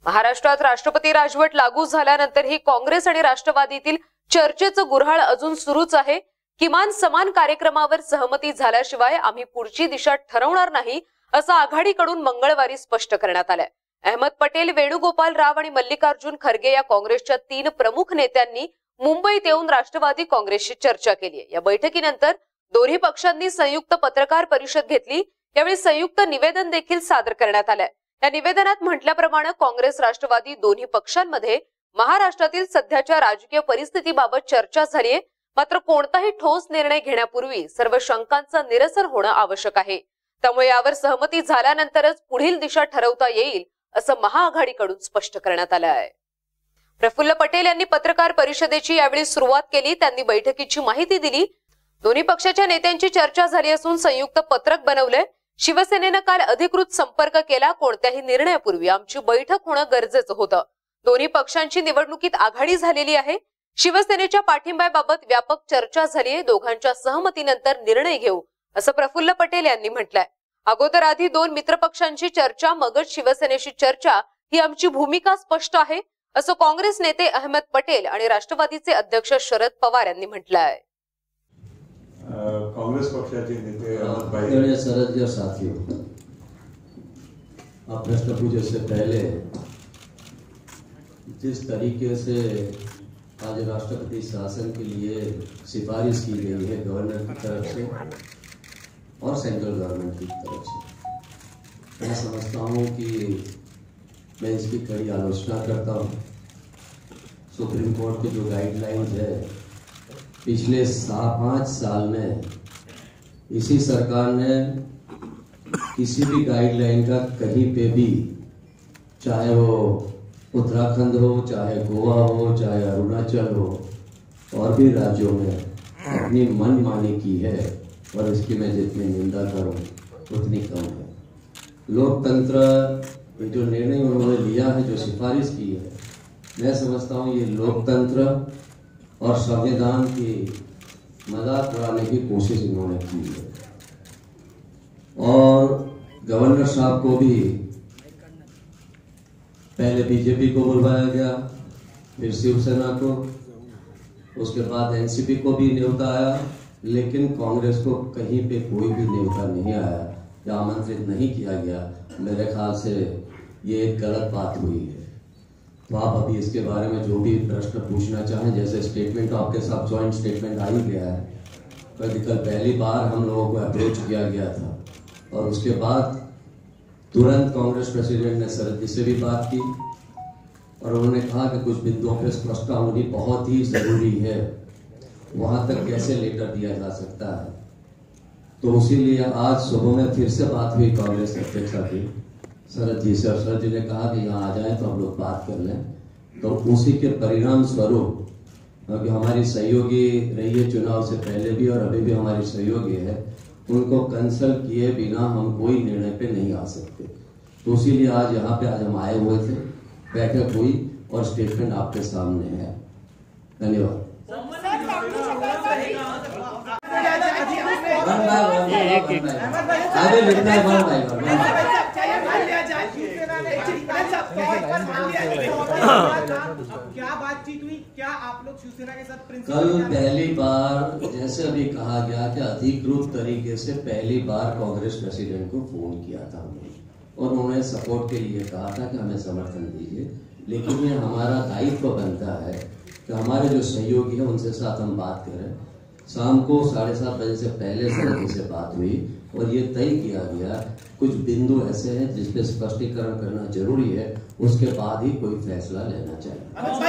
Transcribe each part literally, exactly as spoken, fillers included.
महाराष्ट्रात राष्ट्रपती राजवट लागू झाल्यानंतरही काँग्रेस आणि राष्ट्रवादीतील चर्चेचं गुऱ्हाळ अजून सुरूच आहे। किमान समान कार्यक्रमावर सहमती झाल्याशिवाय आम्ही पुढची दिशा ठरवणार नाही, असं आघाडीकडून मंगळवारी स्पष्ट करण्यात आलंय। अहमद पटेल, वेणुगोपाल राव आणि मल्लिकार्जुन खरगे या काँग्रेसच्या तीन प्रमुख नेत्यांनी मुंबईत येऊन राष्ट्रवादी काँग्रेसशी चर्चा केली। या बैठकीनंतर दोन्ही पक्षांनी संयुक्त पत्रकार परिषद घेतली। यावेळी संयुक्त निवेदन देखील सादर करण्यात आलंय। या निवेदनात म्हटल्याप्रमाणे काँग्रेस राष्ट्रवादी दोन्ही पक्षांमध्ये महाराष्ट्रातील सध्याच्या राजकीय परिस्थितीबाबत चर्चा झाली आहे, मात्र कोणताही ठोस निर्णय घेण्यापूर्वी सर्व शंकांचं निरसन होणं आवश्यक आहे। त्यामुळे यावर सहमती झाल्यानंतरच पुढील दिशा ठरवता येईल, असं महाआघाडीकडून स्पष्ट करण्यात आलं आहे। प्रफुल्ल पटेल यांनी पत्रकार परिषदेची यावेळी सुरुवात केली। त्यांनी बैठकीची माहिती दिली। दोन्ही पक्षाच्या नेत्यांची चर्चा झाली असून संयुक्त पत्रक बनवलंय। शिवसेनेनं काल अधिकृत संपर्क केला। कोणत्याही निर्णयापूर्वी आमची बैठक होणं गरजेचं होतं। दोन्ही पक्षांची निवडणुकीत आघाडी झालेली आहे। शिवसेनेच्या पाठिंब्याबाबत व्यापक चर्चा झाली आहे। दोघांच्या सहमतीनंतर निर्णय घेऊ, असं प्रफुल्ल पटेल यांनी म्हटलंय। अगोदर आधी दोन मित्रपक्षांची चर्चा, मगच शिवसेनेशी चर्चा, ही आमची भूमिका स्पष्ट आहे, असं काँग्रेस नेते अहमद पटेल आणि राष्ट्रवादीचे अध्यक्ष शरद पवार यांनी म्हटलंय। कांग्रेस पक्षाचे नेते अहमद भाई शरद जी और साथियों, आप प्रश्न पूछने से पहले जिस तरीके से आज राष्ट्रपति शासन के लिए सिफारिश की गई है गवर्नर की तरफ से और सेंट्रल गवर्नमेंट की तरफ से, मैं समझता हूँ कि मैं इसकी कड़ी आलोचना करता हूँ। सुप्रीम कोर्ट की जो गाइडलाइंस है, पिछले सात पाँच साल में इसी सरकार ने किसी भी गाइडलाइन का कहीं पे भी, चाहे वो उत्तराखंड हो, चाहे गोवा हो, चाहे अरुणाचल हो, और भी राज्यों में अपनी मनमानी की है, और इसकी मैं जितनी निंदा करूं उतनी कम है। लोकतंत्र, ये जो निर्णय उन्होंने लिया है, जो सिफारिश की है, मैं समझता हूं ये लोकतंत्र और संविधान की मजाक उड़ाने की कोशिश इन्होंने की है। और गवर्नर साहब को भी पहले बीजेपी को बुलवाया गया, फिर शिवसेना को, उसके बाद एनसीपी को भी न्योता आया, लेकिन कांग्रेस को कहीं पे कोई भी न्योता नहीं आया या आमंत्रित नहीं किया गया। मेरे ख्याल से ये एक गलत बात हुई है। तो आप अभी इसके बारे में जो भी प्रश्न पूछना चाहें, जैसे स्टेटमेंट आपके साथ ज्वाइंट स्टेटमेंट आ ही गया है, कल पहली बार हम लोगों को अप्रोच किया गया था, और उसके बाद तुरंत कांग्रेस प्रेसिडेंट ने शरद जी से भी बात की, और उन्होंने कहा कि कुछ बिंदुओं पर स्पष्टता होनी बहुत ही जरूरी है, वहां तक कैसे लेटर दिया जा सकता है। तो इसीलिए आज सुबह में फिर से बात हुई कांग्रेस अध्यक्ष की शरद जी से, और शरद जी ने कहा कि यहाँ आ जाए तो हम लोग बात कर लें। तो उसी के परिणाम स्वरूप, क्योंकि हमारी सहयोगी रही है चुनाव से पहले भी और अभी भी हमारी सहयोगी है, उनको कंसल्ट किए बिना हम कोई निर्णय पे नहीं आ सकते। तो इसीलिए आज यहाँ पे आज हम आए हुए थे, बैठक हुई और स्टेटमेंट आपके सामने है। धन्यवाद। आगे लिखना है वन बाय वन। क्या बातचीत हुई? क्या आप लोग शिवसेना के साथ कल पहली बार, जैसे अभी कहा गया कि अधिकृत तरीके से पहली बार कांग्रेस प्रेसिडेंट को फोन किया था हमने, और उन्होंने सपोर्ट के लिए कहा था कि हमें समर्थन दीजिए। लेकिन ये हमारा दायित्व बनता है कि हमारे जो सहयोगी हैं उनसे साथ हम बात करें। शाम को साढ़े सात बजे से पहले शरद जी से बात हुई और ये तय किया गया कुछ बिंदु ऐसे हैं जिस पे स्पष्टीकरण करना जरूरी है, उसके बाद ही कोई फैसला लेना चाहिए।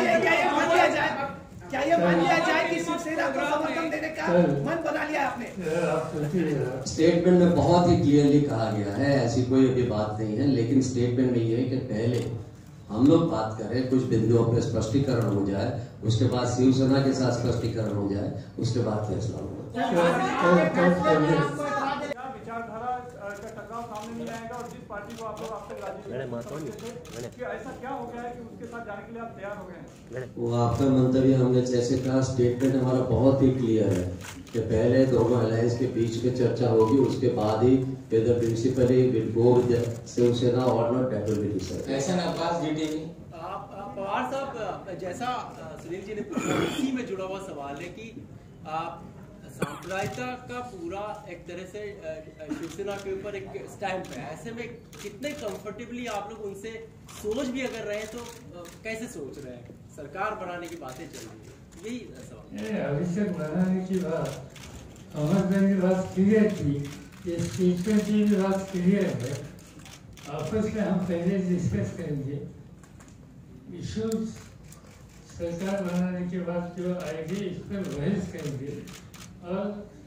क्या ये मान लिया जाए कि शिवसेना को समर्थन देने का मन बना लिया आपने? स्टेटमेंट में बहुत ही क्लियरली कहा गया है, ऐसी कोई अभी बात नहीं है, लेकिन स्टेटमेंट में ये है कि पहले हम लोग बात करें, कुछ बिंदुओं पर स्पष्टीकरण हो जाए, उसके बाद शिवसेना के साथ स्पष्टीकरण हो जाए, उसके बाद फैसला होगा। विचारधारा का टकराव सामने नहीं आएगा, और जिस पार्टी को आप लोग अब तक राजी थे कि ऐसा क्या हो गया है कि उसके साथ जाने के लिए आप तैयार हो गए हैं? वो आपका मंतव्य हमने जैसे कहा, स्टेटमेंट हमारा बहुत ही क्लियर है कि पहले दोनों अलायंस के बीच में चर्चा होगी, उसके बाद ही whether principally will go with Shiv Sena और not, that will be decided. ऐसा ना पास जीटीवी आप आप पवार साहब, जैसा सुनील जी ने पूछा, इसी में जुड़ा हुआ सवाल है कि आप सांप्रदायिकता का पूरा एक तरह से शिवसेना के ऊपर एक स्टैंप है, ऐसे में कितने कंफर्टेबली आप लोग उनसे सोच भी अगर रहे तो कैसे सोच रहे हैं? सरकार बनाने की बातें चल रही है, यही सवाल। अभिषेक बनाने की बात, अमर की बात क्लियर थी, ये स्टेटमेंट की भी बात क्लियर है। आपस में हम पहले डिस्कस करेंगे, इश्यूज सरकार बनाने के बाद जो आएंगे इस पर बहस करेंगे और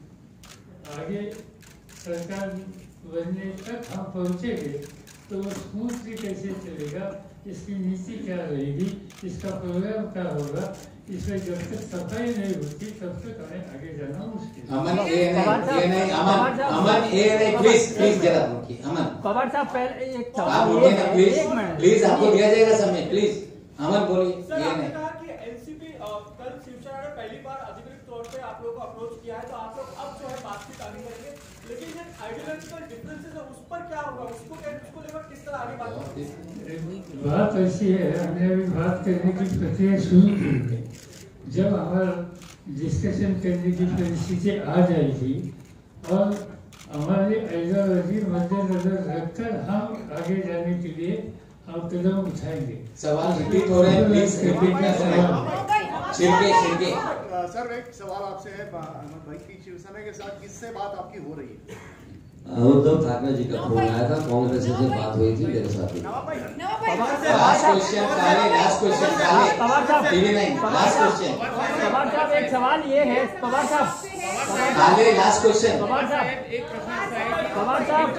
आगे सरकार बनने तक हम पहुँचेंगे तो वो स्मूथली कैसे चलेगा, इसकी नीति क्या रहेगी, इसका प्रोग्राम क्या होगा, इसमें जब तक सफाई नहीं होती तब तक हमें आगे जाना मुश्किल। अमन ए नहीं ये नहीं अमन अमन ए नहीं प्लीज प्लीज जरा रुकिए अमन। पवार साहब पहले एक आप बोलिए ना प्लीज प्लीज, आपको दिया जाएगा समय, प्लीज अमन बोलिए। ये नहीं एनसीपी कल शिवसेना ने पहली बार अधिकृत तौर पे आप लोगों को अप्रोच किया है, तो आप लोग अब जो है बातचीत आगे करेंगे, लेकिन ये आइडियोलॉजिकल डिफरेंसेस है उस पर क्या होगा, उसको उसको लेकर किस तरह आगे बात होगी? बात ऐसी है, हमने अभी बात करने की प्रक्रिया शुरू की है। जब हमारा डिस्कशन करने की परिस्थिति आ जाएगी और हमारी आइडियोलॉजी मद्देनजर रखकर हम आगे जाने के लिए हम कदम उठाएंगे। सवाल रिपीट हो रहे हैं, प्लीज रिपीट ना करें। शिरके शिरके सर एक सवाल आपसे है, भाई की शिवसेना के साथ किससे बात आपकी हो रही है? उद्धव ठाकरे जी का फोन आया था, कांग्रेस से बात हुई थी मेरे साथ। Last question Kale, last question Kale TV नहीं, लास्ट क्वेश्चन पवार साहब एक सवाल ये है, पवार साहब काले लास्ट क्वेश्चन पवार साहब एक प्रश्न पवार साहब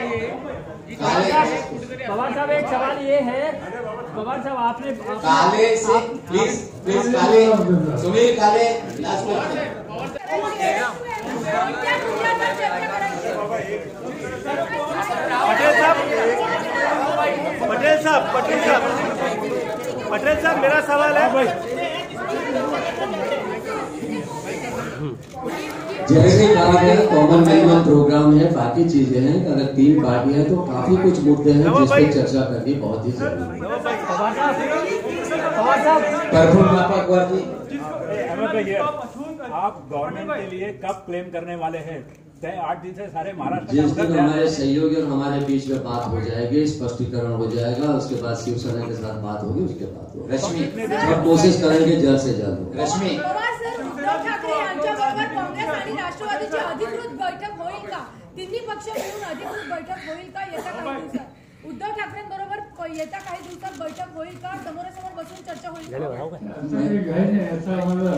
पवार साहब एक सवाल ये है, पवार साहब आपने काले से प्लीज प्लीज काले सुनील काले लास्ट क्वेश्चन। पटेल साहब पटेल साहब पटेल साहब पटेल साहब मेरा सवाल है, जैसे कहा गया कॉमन मिनिमम प्रोग्राम है, बाकी चीजें हैं, अगर तीन पार्टी है तो काफी कुछ मुद्दे हैं जिस पर चर्चा करनी बहुत ही जरूरी है। आप गवर्नमेंट के लिए कब क्लेम करने वाले हैं? आठ दिन से सारे महाराष्ट्र जिस दिन हमारे सहयोगी और हमारे बीच में बात हो जाएगी, स्पष्टीकरण हो जाएगा, उसके बाद शिवसेना के साथ बात होगी, उसके बाद होगी। रश्मि और कोशिश करेंगे जल्द से जल्द। रश्मि उद्धव ठाकरे यांच्याबरोबर काँग्रेस आणि राष्ट्रवादीची अधिकृत बैठक होईल का? तिन्ही पक्ष मिळून अधिकृत बैठक होईल का येत्या काही दिवसात? उद्धव ठाकरेंबरोबर येत्या काही दिवसात बैठक होईल का? समोरासमोर बसून चर्चा होईल का?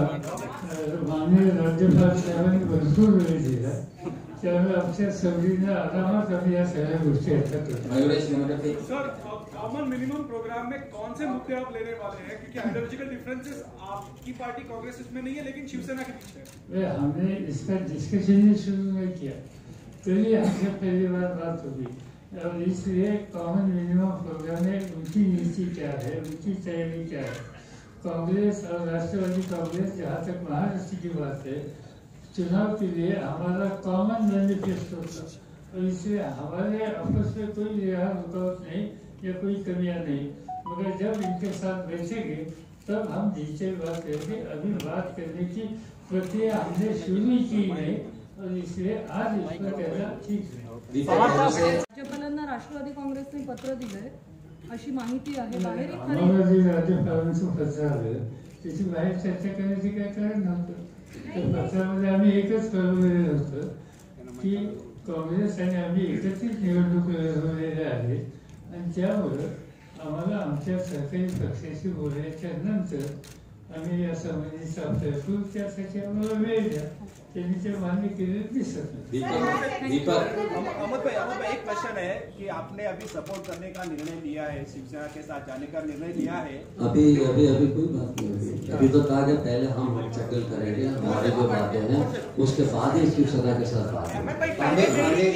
माननीय राज्यपाल साहेबांनी भरपूर वेळ दिला, त्यामुळे आमच्या सवडीने आरामात आम्ही या सगळ्या गोष्टी हातात। सर कॉमन मिनिमम प्रोग्राम में कौन से मुद्दे आप लेने वाले हैं, क्योंकि आइडियोलॉजिकल डिफरेंसेस आपकी पार्टी कांग्रेस इसमें नहीं है लेकिन शिवसेना के बीच है। हमने इसका डिस्कशन ही शुरू नहीं किया, चलिए हमसे पहली बार बात होगी और इसलिए कॉमन मिनिमम प्रोग्राम में उनकी नीति क्या है, उनकी तैयारी क्या है। कांग्रेस और राष्ट्रवादी कांग्रेस, जहाँ तक महाराष्ट्र की बात है, चुनाव के लिए हमारा कॉमन मैनिफेस्टो था और इसलिए हमारे आपस में कोई रुकावट नहीं या कोई कमियां नहीं, मगर जब इनके साथ बैठेंगे तब हम डिटेल बात करेंगे। अभी बात करने की प्रक्रिया हमने शुरू की नहीं और इसलिए आज इसमें कहना ठीक है। राज्यपालांना राष्ट्रवादी काँग्रेसने पत्र दिलंय अशी माहिती आहे, बाहेर आम्हाला जे राज्यपालांचं पत्र आलं त्याची बाहेर चर्चा करण्याची काय कारण नव्हतं। त्या पत्रामध्ये आम्ही एकच कळवलेलं होतं की काँग्रेस आणि आम्ही एकत्रित निवडणूक लढवलेल्या आहेत आणि त्यामुळं आम्हाला आमच्या सहकारी पक्षाशी बोलायच्या नंतर आम्ही या संबंधीचा प्रयत्न त्यासाठी आम्हाला वेळ द्या, त्यांनी ते मान्य केलेलं दिसत नाही। दीपक अहमद भाई अहमद भाई एक क्वेश्चन है कि आपने अभी सपोर्ट करने का निर्णय लिया है, शिवसेना के साथ जाने का निर्णय लिया है। अभी अभी अभी कोई बात नहीं होगी, अभी तो कहा गया पहले हम चक्कर करेंगे, हमारे जो बातें हैं उसके बाद ही शिवसेना के साथ बात पांडे पांडे इसीलिए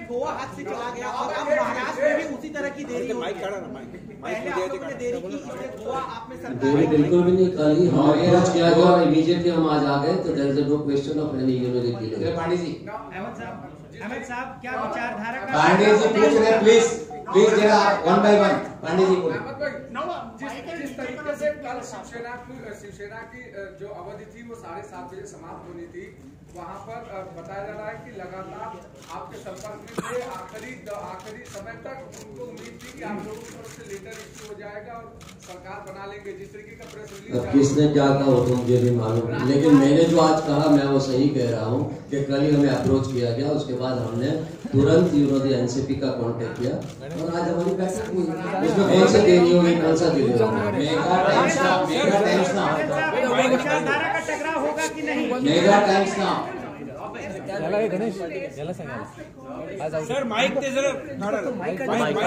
गोवा हाथ से चला गया और अब महाराष्ट्र में भी उसी तरह की देरी हो रही है। पहले आप लोगों ने देरी की, इससे गोवा आप में सरकार देरी बिल्कुल भी नहीं करी, हम अप्रोच किया गया और इमीडिएटली हम आज आ गए, तो there is no question of any unity delay. Pandey ji, Ahmed साहब, अहमद साहब क्या विचारधारा का पांडे जी पूछ रहे, प्लीज प्लीज जरा one by one Pandey ji बोलिए। जिस तरीके से कल शिवसेना की शिवसेना की जो अवधि थी वो साढ़े सात बजे समाप्त होनी थी, वहाँ पर बताया जा रहा है कि लगातार आपके संपर्क में थे, आखिरी आखिरी समय तक उनको उम्मीद थी कि आप लोगों की तरफ से लेटर इश्यू हो जाएगा और सरकार बना लेंगे, जिस तरीके का प्रेस रिलीज। किसने क्या कहा वो तो मुझे नहीं मालूम, लेकिन मैंने जो आज कहा मैं वो सही कह रहा हूँ कि कल ही हमें अप्रोच किया गया, उसके बाद हमने तुरंत यूनो एनसीपी का कांटेक्ट किया और आज हमारी बैठक हुई। इसमें कौन सा देरी होगी, कौन सा देरी होगी? Mega Times Now, mega Times Now, विचारधारा का टकराव होगा कि नहीं? Mega Times now. गणेश याला सांगा सर माइक ते जरा माइक माइक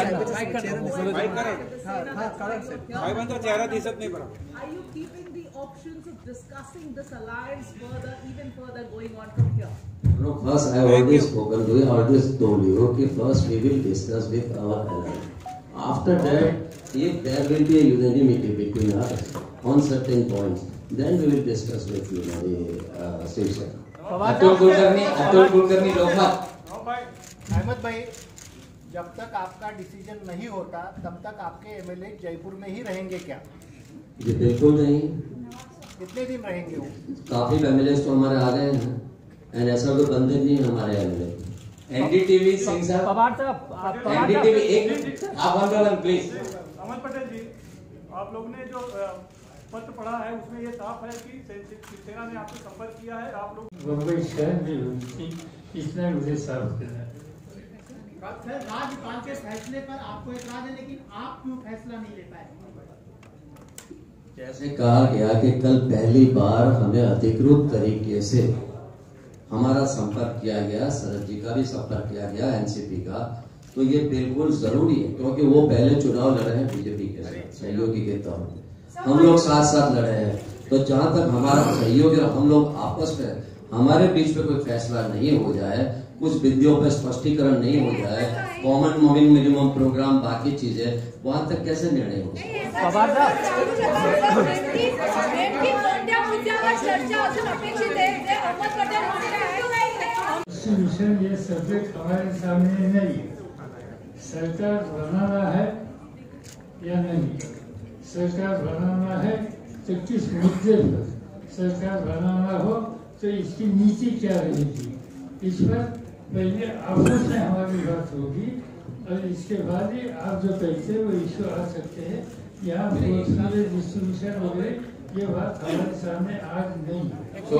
साहेबांचा चेहरा दिसत नाही बरं. Are you keeping the options of discussing this alliance further, even further going on from here? No, first I have already spoken to you, I always told you, okay, first we will discuss with our ally. After that, if there will be a unanimity between us on certain points, then we will discuss with you, the uh, Shiv Atul Kulkarni, Atul Kulkarni लोकमत। अहमद भाई, जब तक आपका decision नहीं होता तब तक आपके MLA Jaipur में ही रहेंगे क्या? जी बिल्कुल नहीं। कितने दिन रहेंगे वो? काफी एमएलए तो हमारे आ गए हैं, एंड ऐसा कोई बंदे नहीं हमारे एमएलए। एनडीटीवी सिंह साहब, पवार साहब, एनडीटीवी एक आप one by one please. Amar Patel ji, आप लोग ने जो पत्र पढ़ा है उसमें ये साफ है कि शिवसेना ने आपसे संपर्क किया है, आप लोग मुंबई शहर में हुई थी, इतना मुझे साफ करना है। सर, राज्यपाल के फैसले पर आपको एतराज है, लेकिन आप क्यों फैसला नहीं ले पाए? जैसे कहा गया कि कल पहली बार हमें अधिकृत तरीके से हमारा संपर्क किया गया, शरद जी का भी संपर्क किया गया, एनसीपी का, तो ये बिल्कुल जरूरी है क्योंकि वो पहले चुनाव लड़े हैं बीजेपी के साथ सहयोगी के तौर पर, हम लोग साथ साथ लड़े हैं। तो जहां तक हमारा सहयोग है, हम लोग आपस में हमारे बीच में कोई फैसला नहीं हो जाए, कुछ बिंदुओं पर स्पष्टीकरण नहीं हो जाए, कॉमन मूविंग मिनिमम प्रोग्राम बाकी चीजें, वहां तक कैसे निर्णय हो सकता? ये सब्जेक्ट हमारे सामने नहीं, सरकार बनाना है या नहीं, सरकार बनाना है तो किस मुद्दे पर सरकार बनाना हो, तो इसकी नीति क्या रहेगी, इस पर पहले आपस में हमारी बात होगी और इसके बाद ही आप जो कहते हैं वो इश्यू आ सकते हैं। यहाँ डिस्ट्रीब्यूशन वगैरह ये बात हमारे सामने आज नहीं है।